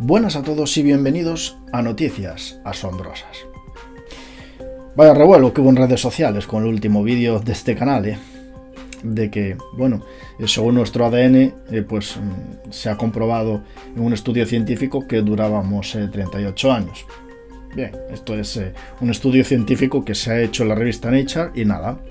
Buenas a todos y bienvenidos a Noticias Asombrosas. Vaya revuelo que hubo en redes sociales con el último vídeo de este canal, de que, bueno, según nuestro ADN, se ha comprobado en un estudio científico que durábamos 38 años. Bien, esto es un estudio científico que se ha hecho en la revista Nature y nada,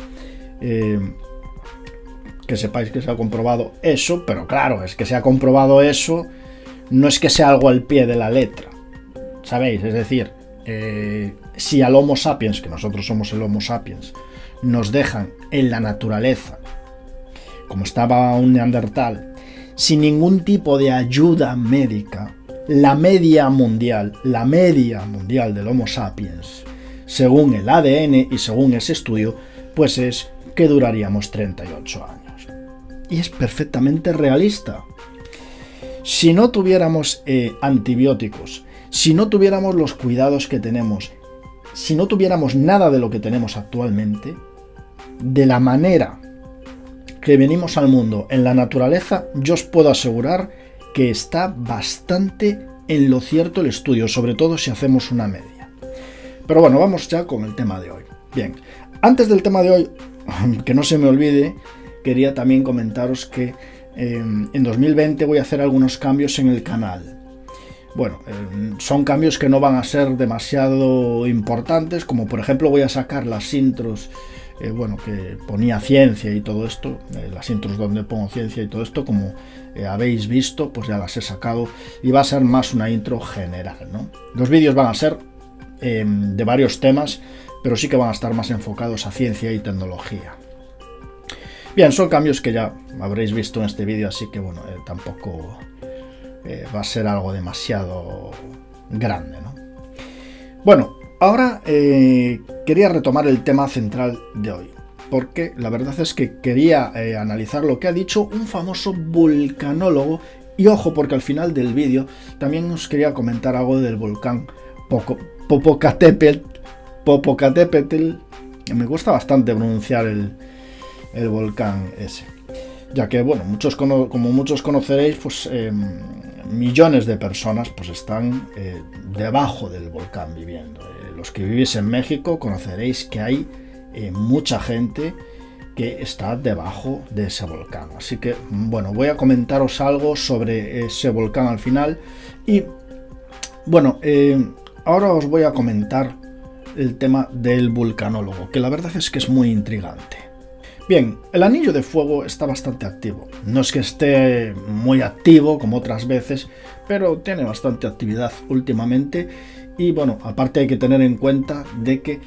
que sepáis que se ha comprobado eso, pero claro, es que se ha comprobado eso, no es que sea algo al pie de la letra, ¿sabéis? Es decir, si al Homo sapiens, que nosotros somos el Homo sapiens, nos dejan en la naturaleza, como estaba un neandertal, sin ningún tipo de ayuda médica, la media mundial del Homo sapiens, según el ADN y según ese estudio, pues es que duraríamos 38 años. Y es perfectamente realista. Si no tuviéramos antibióticos, si no tuviéramos los cuidados que tenemos, si no tuviéramos nada de lo que tenemos actualmente, de la manera que venimos al mundo en la naturaleza, yo os puedo asegurar que está bastante en lo cierto el estudio, sobre todo si hacemos una media. Pero bueno, vamos ya con el tema de hoy. Bien, antes del tema de hoy, que no se me olvide, quería también comentaros que en 2020 voy a hacer algunos cambios en el canal. Bueno, son cambios que no van a ser demasiado importantes, como por ejemplo voy a sacar las intros, que ponía ciencia y todo esto, las intros donde pongo ciencia y todo esto, como habéis visto, pues ya las he sacado y va a ser más una intro general, ¿no? Los vídeos van a ser de varios temas, pero sí que van a estar más enfocados a ciencia y tecnología. Bien, son cambios que ya habréis visto en este vídeo, así que bueno, tampoco va a ser algo demasiado grande, ¿no? Bueno, ahora quería retomar el tema central de hoy, porque la verdad es que quería analizar lo que ha dicho un famoso vulcanólogo, y ojo, porque al final del vídeo también os quería comentar algo del volcán Popocatépetl. Me gusta bastante pronunciar el volcán ese, ya que bueno, como muchos conoceréis, pues millones de personas pues están debajo del volcán viviendo. Los que vivís en México conoceréis que hay mucha gente que está debajo de ese volcán, así que bueno, voy a comentaros algo sobre ese volcán al final. Y bueno, ahora os voy a comentar el tema del vulcanólogo, que la verdad es que es muy intrigante. Bien, el anillo de fuego está bastante activo. No es que esté muy activo como otras veces, pero tiene bastante actividad últimamente. Y bueno, aparte hay que tener en cuenta de que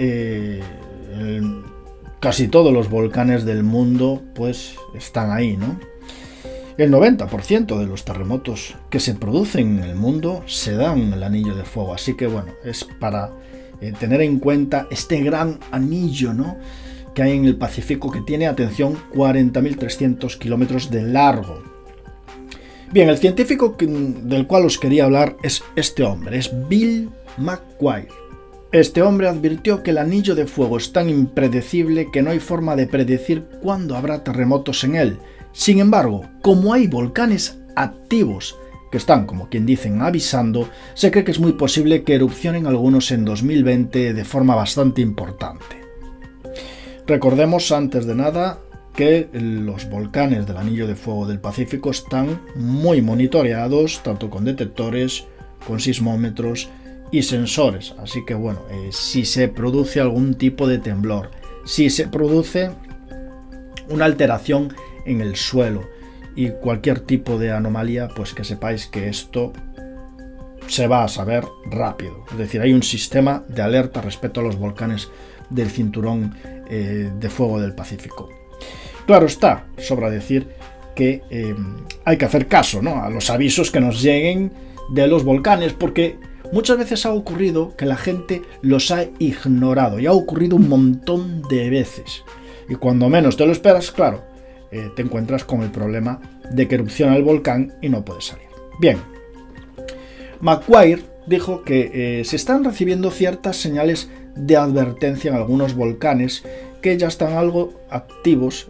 casi todos los volcanes del mundo pues están ahí, ¿no? El 90% de los terremotos que se producen en el mundo se dan en el anillo de fuego. Así que bueno, es para tener en cuenta este gran anillo, ¿no?, que hay en el Pacífico, que tiene, atención, 40.300 kilómetros de largo. Bien, el científico del cual os quería hablar es este hombre, es Bill McGuire. Este hombre advirtió que el anillo de fuego es tan impredecible que no hay forma de predecir cuándo habrá terremotos en él. Sin embargo, como hay volcanes activos que están, como quien dicen, avisando, se cree que es muy posible que erupcionen algunos en 2020 de forma bastante importante. Recordemos antes de nada que los volcanes del anillo de fuego del Pacífico están muy monitoreados, tanto con detectores, con sismómetros y sensores. Así que bueno, si se produce algún tipo de temblor, si se produce una alteración en el suelo y cualquier tipo de anomalía, pues que sepáis que esto se va a saber rápido. Es decir, hay un sistema de alerta respecto a los volcanes del cinturón de fuego del Pacífico. Claro está, sobra decir que hay que hacer caso, ¿no?, a los avisos que nos lleguen de los volcanes, porque muchas veces ha ocurrido que la gente los ha ignorado, y ha ocurrido un montón de veces. Y cuando menos te lo esperas, claro, te encuentras con el problema de que erupciona el volcán y no puedes salir. Bien, McGuire dijo que se están recibiendo ciertas señales de advertencia en algunos volcanes que ya estaban algo activos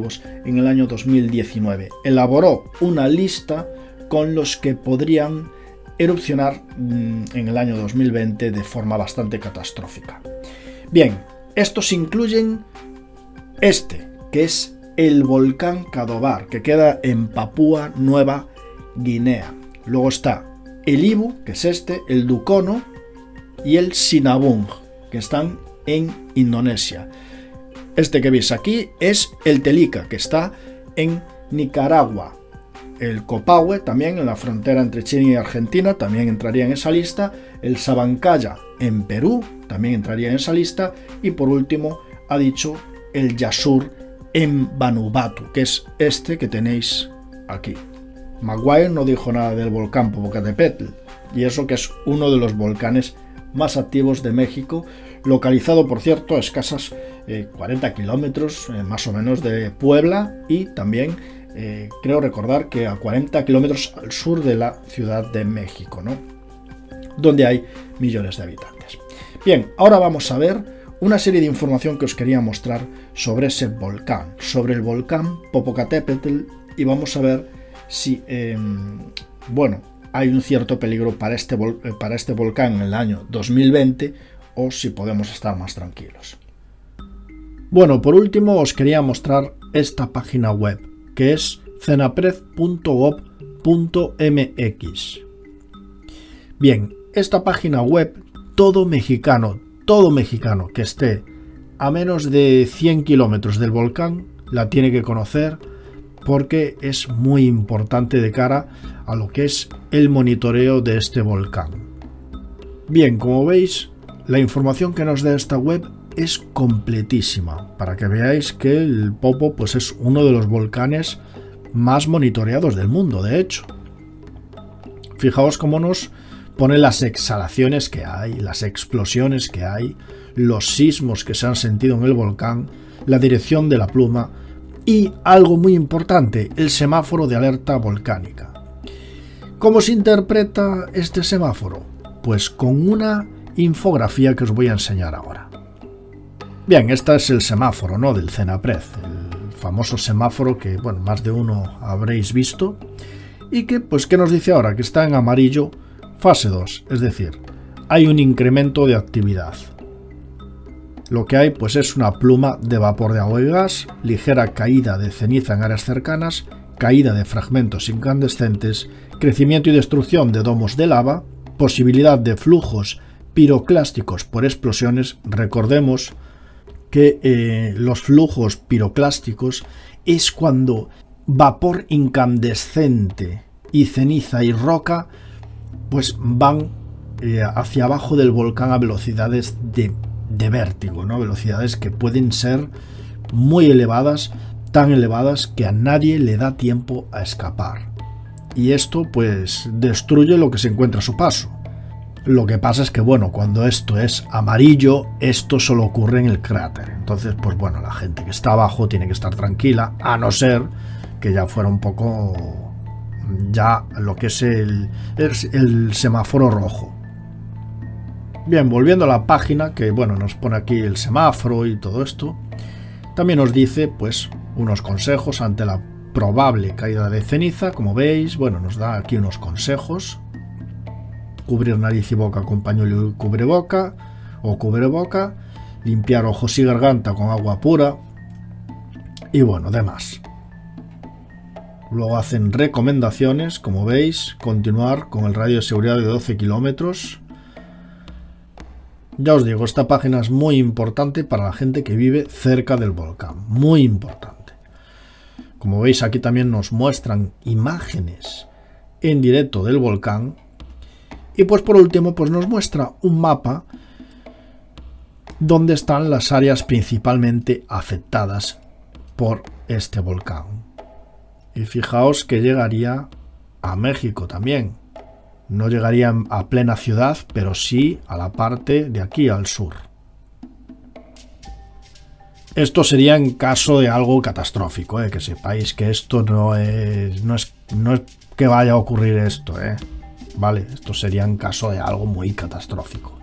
en el año 2019. Elaboró una lista con los que podrían erupcionar en el año 2020 de forma bastante catastrófica. Bien, estos incluyen este, que es el volcán Kadobar, que queda en Papúa Nueva Guinea. Luego está el Ibu, que es este, el Dukono y el Sinabung, que están en Indonesia. Este que veis aquí es el Telika, que está en Nicaragua. El Copahue, también en la frontera entre Chile y Argentina, también entraría en esa lista. El Sabancaya en Perú, también entraría en esa lista. Y por último, ha dicho el Yasur en Vanuatu, que es este que tenéis aquí. Maguire no dijo nada del volcán Popocatépetl, y eso que es uno de los volcanes más activos de México, localizado, por cierto, a escasas 40 kilómetros más o menos de Puebla, y también creo recordar que a 40 kilómetros al sur de la Ciudad de México, ¿no? Donde hay millones de habitantes. Bien, ahora vamos a ver una serie de información que os quería mostrar sobre ese volcán, sobre el volcán Popocatépetl, y vamos a ver si, bueno, hay un cierto peligro para este volcán en el año 2020 o si podemos estar más tranquilos. Bueno, por último os quería mostrar esta página web, que es cenapred.gov.mx. Bien, esta página web, todo mexicano que esté a menos de 100 kilómetros del volcán la tiene que conocer, porque es muy importante de cara a lo que es el monitoreo de este volcán. Bien, como veis, la información que nos da esta web es completísima, para que veáis que el Popo pues es uno de los volcanes más monitoreados del mundo, de hecho. Fijaos cómo nos pone las exhalaciones que hay, las explosiones que hay, los sismos que se han sentido en el volcán, la dirección de la pluma y algo muy importante, el semáforo de alerta volcánica. ¿Cómo se interpreta este semáforo? Pues con una infografía que os voy a enseñar ahora. Bien, este es el semáforo, ¿no?, del CENAPRED, el famoso semáforo que, bueno, más de uno habréis visto, y que, pues, ¿qué nos dice ahora? Que está en amarillo, fase 2, es decir, hay un incremento de actividad. Lo que hay, pues, es una pluma de vapor de agua y gas, ligera caída de ceniza en áreas cercanas, caída de fragmentos incandescentes, crecimiento y destrucción de domos de lava, posibilidad de flujos piroclásticos por explosiones. Recordemos que los flujos piroclásticos es cuando vapor incandescente y ceniza y roca pues van hacia abajo del volcán a velocidades de vértigo, ¿no? Velocidades que pueden ser muy elevadas, tan elevadas que a nadie le da tiempo a escapar. Y esto pues destruye lo que se encuentra a su paso. Lo que pasa es que, bueno, cuando esto es amarillo, esto solo ocurre en el cráter. Entonces, pues bueno, la gente que está abajo tiene que estar tranquila, a no ser que ya fuera un poco ya lo que es el semáforo rojo. Bien, volviendo a la página, que bueno, nos pone aquí el semáforo y todo esto, también nos dice pues unos consejos ante la probable caída de ceniza. Como veis, bueno, nos da aquí unos consejos: cubrir nariz y boca con pañuelo y cubreboca o cubreboca, limpiar ojos y garganta con agua pura y bueno, demás. Luego hacen recomendaciones, como veis, continuar con el radio de seguridad de 12 kilómetros. Ya os digo, esta página es muy importante para la gente que vive cerca del volcán, muy importante. Como veis, aquí también nos muestran imágenes en directo del volcán. Y pues por último, pues nos muestra un mapa donde están las áreas principalmente afectadas por este volcán. Y fijaos que llegaría a México también. No llegaría a plena ciudad, pero sí a la parte de aquí al sur. Esto sería en caso de algo catastrófico, que sepáis que esto no es que vaya a ocurrir esto, Vale, esto sería en caso de algo muy catastrófico.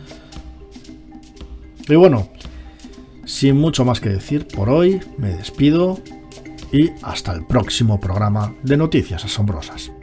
Y bueno, sin mucho más que decir por hoy, me despido y hasta el próximo programa de Noticias Asombrosas.